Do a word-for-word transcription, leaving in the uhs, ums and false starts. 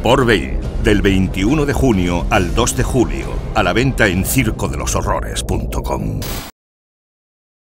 Port Vale, del veintiuno de junio al dos de julio. A la venta en circo de los horrores punto com.